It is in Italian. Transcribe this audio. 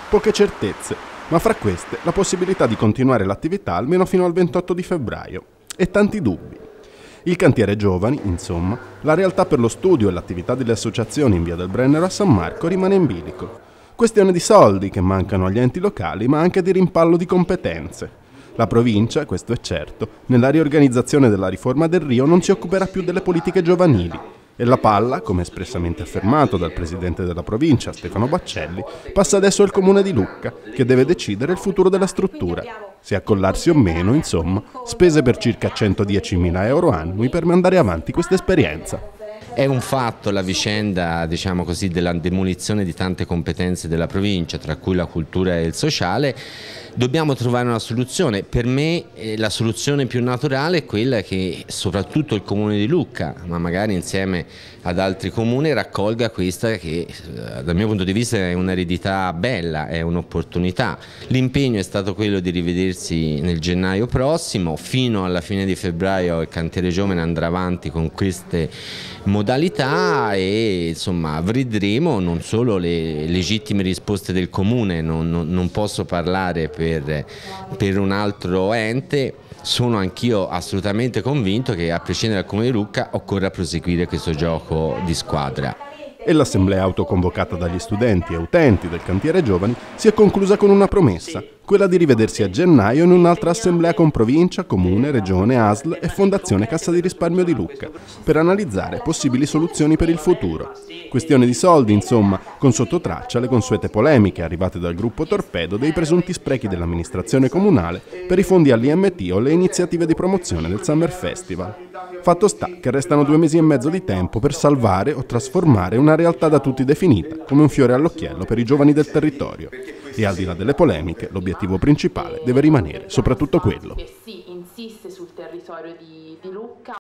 poche certezze, ma fra queste la possibilità di continuare l'attività almeno fino al 28 di febbraio. E tanti dubbi. Il cantiere giovani, insomma, la realtà per lo studio e l'attività delle associazioni in via del Brennero a San Marco rimane in bilico. Questione di soldi che mancano agli enti locali, ma anche di rimpallo di competenze. La provincia, questo è certo, nella riorganizzazione della riforma del Rio non si occuperà più delle politiche giovanili. E la palla, come espressamente affermato dal presidente della provincia, Stefano Baccelli, passa adesso al comune di Lucca, che deve decidere il futuro della struttura. Se accollarsi o meno, insomma, spese per circa 110.000 euro annui per mandare avanti questa esperienza. È un fatto la vicenda, diciamo così, della demolizione di tante competenze della provincia, tra cui la cultura e il sociale. Dobbiamo trovare una soluzione. Per me la soluzione più naturale è quella che soprattutto il comune di Lucca, ma magari insieme ad altri comuni, raccolga questa che dal mio punto di vista è un'eredità bella, è un'opportunità. L'impegno è stato quello di rivedersi nel gennaio prossimo, fino alla fine di febbraio il cantiere giovane andrà avanti con queste modalità e insomma vedremo non solo le legittime risposte del comune, non posso parlare per un altro ente. Sono anch'io assolutamente convinto che a prescindere dal comune di Lucca occorra proseguire questo gioco di squadra. E l'assemblea autoconvocata dagli studenti e utenti del cantiere giovani si è conclusa con una promessa, quella di rivedersi a gennaio in un'altra assemblea con provincia, comune, regione, ASL e Fondazione Cassa di Risparmio di Lucca, per analizzare possibili soluzioni per il futuro. Questione di soldi, insomma, con sottotraccia le consuete polemiche arrivate dal gruppo Torpedo dei presunti sprechi dell'amministrazione comunale per i fondi all'IMT o le iniziative di promozione del Summer Festival. Fatto sta che restano 2 mesi e mezzo di tempo per salvare o trasformare una realtà da tutti definita come un fiore all'occhiello per i giovani del territorio. E al di là delle polemiche, l'obiettivo principale deve rimanere soprattutto quello.